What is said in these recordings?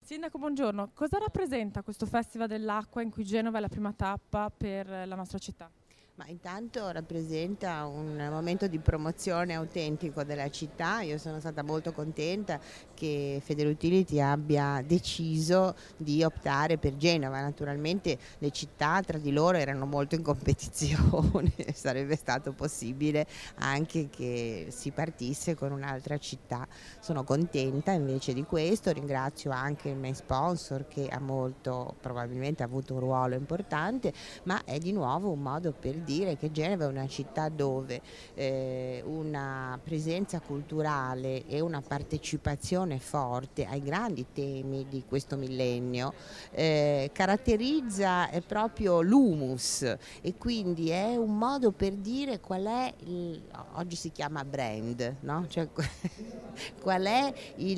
Sindaco, buongiorno. Cosa rappresenta questo Festival dell'Acqua in cui Genova è la prima tappa per la nostra città? Ma intanto rappresenta un momento di promozione autentico della città. Io sono stata molto contenta che Federutility abbia deciso di optare per Genova. Naturalmente le città tra di loro erano molto in competizione, sarebbe stato possibile anche che si partisse con un'altra città. Sono contenta invece di questo, ringrazio anche il main sponsor che ha probabilmente ha avuto un ruolo importante, ma è di nuovo un modo per dire che Genova è una città dove una presenza culturale e una partecipazione forte ai grandi temi di questo millennio caratterizza proprio l'humus, e quindi è un modo per dire qual è oggi si chiama brand, no? Cioè, qual è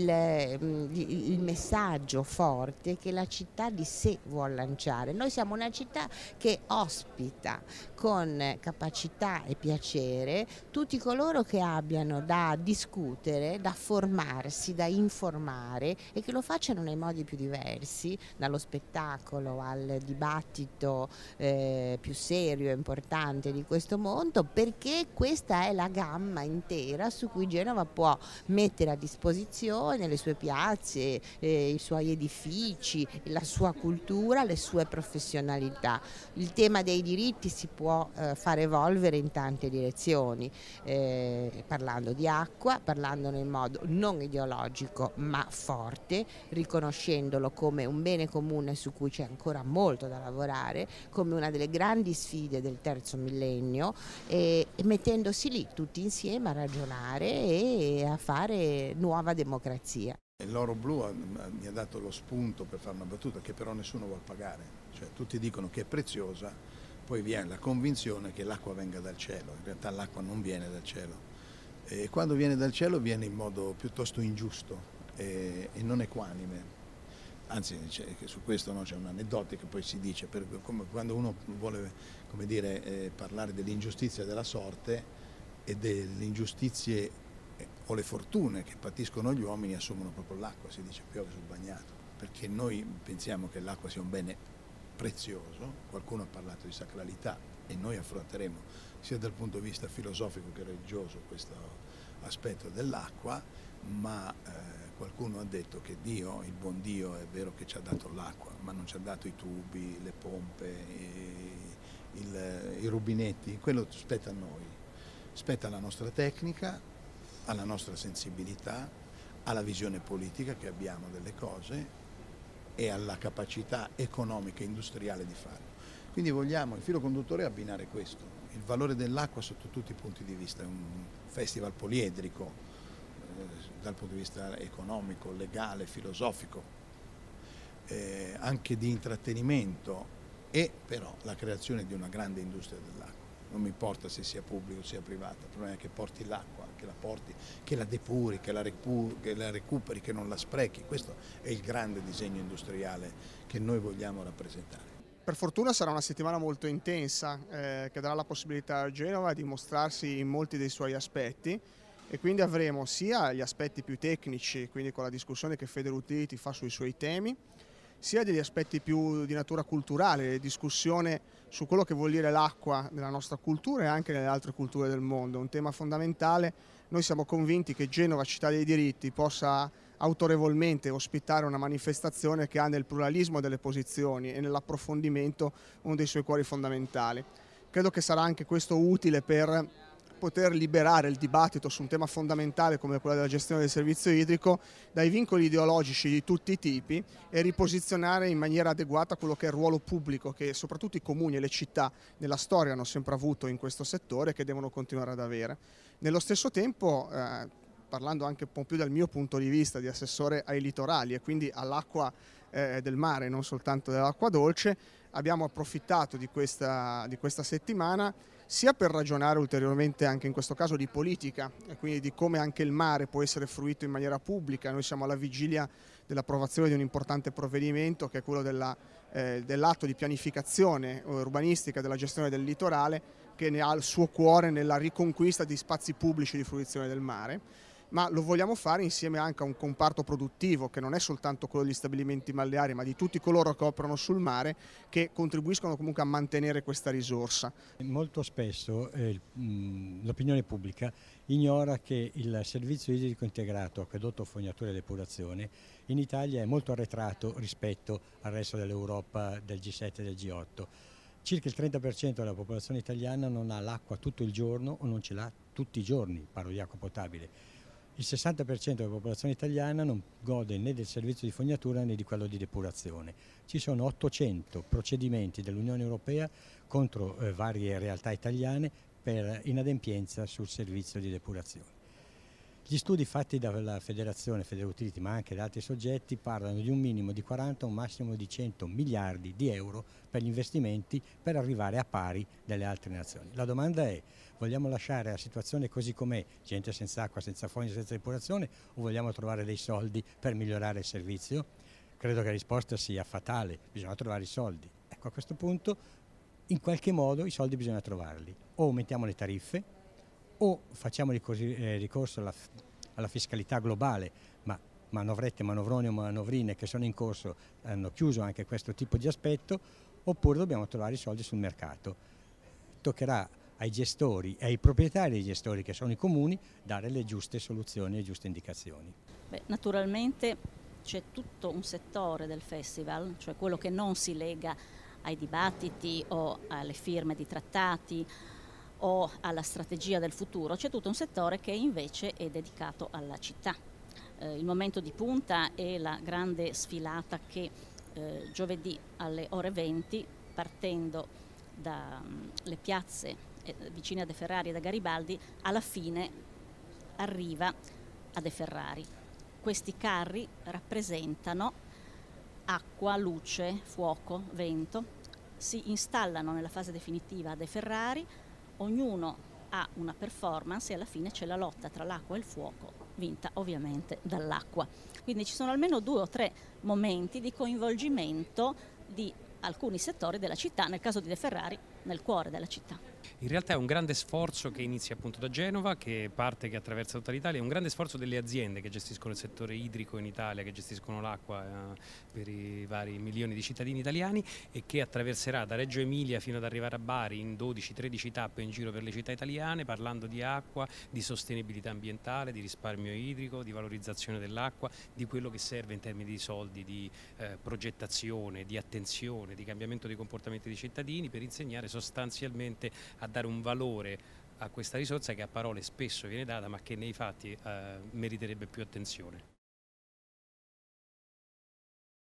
il messaggio forte che la città di sé vuole lanciare. Noi siamo una città che ospita con capacità e piacere tutti coloro che abbiano da discutere, da formarsi, da informare, e che lo facciano nei modi più diversi, dallo spettacolo al dibattito più serio e importante di questo mondo, perché questa è la gamma intera su cui Genova può mettere a disposizione le sue piazze, i suoi edifici, la sua cultura, le sue professionalità. Il tema dei diritti si può far evolvere in tante direzioni, parlando di acqua, parlandone in modo non ideologico ma forte, riconoscendolo come un bene comune su cui c'è ancora molto da lavorare, come una delle grandi sfide del terzo millennio, e mettendosi lì tutti insieme a ragionare e a fare nuova democrazia. L'oro blu mi ha dato lo spunto per fare una battuta che però nessuno vuole pagare, cioè tutti dicono che è preziosa, poi viene la convinzione che l'acqua venga dal cielo, in realtà l'acqua non viene dal cielo, e quando viene dal cielo viene in modo piuttosto ingiusto e non equanime. Anzi, su questo no, c'è un'aneddotica che poi si dice, quando uno vuole, come dire, parlare dell'ingiustizia della sorte e delle ingiustizie o le fortune che patiscono gli uomini, assumono proprio l'acqua, si dice piove sul bagnato, perché noi pensiamo che l'acqua sia un bene prezioso, qualcuno ha parlato di sacralità e noi affronteremo sia dal punto di vista filosofico che religioso questo aspetto dell'acqua, ma qualcuno ha detto che Dio, il buon Dio, è vero che ci ha dato l'acqua, ma non ci ha dato i tubi, le pompe, i rubinetti, quello spetta a noi, spetta alla nostra tecnica, alla nostra sensibilità, alla visione politica che abbiamo delle cose e alla capacità economica e industriale di farlo. Quindi vogliamo, il filo conduttore è abbinare questo, il valore dell'acqua sotto tutti i punti di vista, è un festival poliedrico dal punto di vista economico, legale, filosofico, anche di intrattenimento, e però la creazione di una grande industria dell'acqua. Non mi importa se sia pubblico o sia privata, il problema è che porti l'acqua, che la porti, che la depuri, che la recuperi, che non la sprechi. Questo è il grande disegno industriale che noi vogliamo rappresentare. Per fortuna sarà una settimana molto intensa che darà la possibilità a Genova di mostrarsi in molti dei suoi aspetti, e quindi avremo sia gli aspetti più tecnici, quindi con la discussione che Federutility fa sui suoi temi, sia degli aspetti più di natura culturale, discussione su quello che vuol dire l'acqua nella nostra cultura e anche nelle altre culture del mondo, un tema fondamentale. Noi siamo convinti che Genova, città dei diritti, possa autorevolmente ospitare una manifestazione che ha nel pluralismo delle posizioni e nell'approfondimento uno dei suoi cuori fondamentali. Credo che sarà anche questo utile per poter liberare il dibattito su un tema fondamentale come quello della gestione del servizio idrico dai vincoli ideologici di tutti i tipi e riposizionare in maniera adeguata quello che è il ruolo pubblico che soprattutto i comuni e le città nella storia hanno sempre avuto in questo settore e che devono continuare ad avere. Nello stesso tempo, parlando anche un po' più dal mio punto di vista di assessore ai litorali e quindi all'acqua del mare, non soltanto dell'acqua dolce, abbiamo approfittato di questa settimana sia per ragionare ulteriormente anche in questo caso di politica e quindi di come anche il mare può essere fruito in maniera pubblica. Noi siamo alla vigilia dell'approvazione di un importante provvedimento che è quello dell'atto di pianificazione urbanistica della gestione del litorale, che ne ha il suo cuore nella riconquista di spazi pubblici di fruizione del mare. ma lo vogliamo fare insieme anche a un comparto produttivo che non è soltanto quello degli stabilimenti balneari, ma di tutti coloro che operano sul mare, che contribuiscono comunque a mantenere questa risorsa. Molto spesso l'opinione pubblica ignora che il servizio idrico integrato, acquedotto, fognatura e depurazione, in Italia è molto arretrato rispetto al resto dell'Europa, del G7 e del G8. Circa il 30% della popolazione italiana non ha l'acqua tutto il giorno o non ce l'ha tutti i giorni, parlo di acqua potabile. Il 60% della popolazione italiana non gode né del servizio di fognatura né di quello di depurazione. Ci sono 800 procedimenti dell'Unione Europea contro varie realtà italiane per inadempienza sul servizio di depurazione. Gli studi fatti dalla Federazione Federutility, ma anche da altri soggetti, parlano di un minimo di 40 o un massimo di 100 miliardi di euro per gli investimenti per arrivare a pari delle altre nazioni. La domanda è: vogliamo lasciare la situazione così com'è, gente senza acqua, senza fogna, senza depurazione, o vogliamo trovare dei soldi per migliorare il servizio? Credo che la risposta sia fatale: bisogna trovare i soldi. Ecco, a questo punto in qualche modo i soldi bisogna trovarli. O aumentiamo le tariffe, o facciamo ricorso alla fiscalità globale, ma manovrette, manovroni o manovrine che sono in corso hanno chiuso anche questo tipo di aspetto, oppure dobbiamo trovare i soldi sul mercato. Toccherà ai gestori e ai proprietari dei gestori, che sono i comuni, dare le giuste soluzioni e le giuste indicazioni. Naturalmente c'è tutto un settore del festival, cioè quello che non si lega ai dibattiti o alle firme di trattati o alla strategia del futuro, c'è tutto un settore che invece è dedicato alla città. Il momento di punta è la grande sfilata che giovedì alle ore 20, partendo dalle piazze vicine a De Ferrari e da Garibaldi, alla fine arriva a De Ferrari. Questi carri rappresentano acqua, luce, fuoco, vento, si installano nella fase definitiva a De Ferrari. Ognuno ha una performance e alla fine c'è la lotta tra l'acqua e il fuoco, vinta ovviamente dall'acqua. Quindi ci sono almeno 2 o 3 momenti di coinvolgimento di alcuni settori della città, nel caso di De Ferrari nel cuore della città. In realtà è un grande sforzo che inizia appunto da Genova, che parte, che attraversa tutta l'Italia, è un grande sforzo delle aziende che gestiscono il settore idrico in Italia, che gestiscono l'acqua per i vari milioni di cittadini italiani, e che attraverserà da Reggio Emilia fino ad arrivare a Bari in 12-13 tappe in giro per le città italiane, parlando di acqua, di sostenibilità ambientale, di risparmio idrico, di valorizzazione dell'acqua, di quello che serve in termini di soldi, di progettazione, di attenzione, di cambiamento dei comportamenti dei cittadini, per insegnare sostanzialmente a dare un valore a questa risorsa che a parole spesso viene data, ma che nei fatti meriterebbe più attenzione.